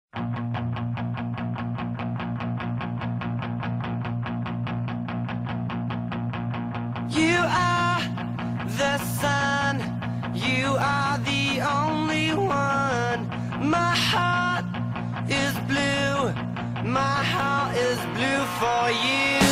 You are the sun, you are the only one. My heart is blue, my heart is blue for you.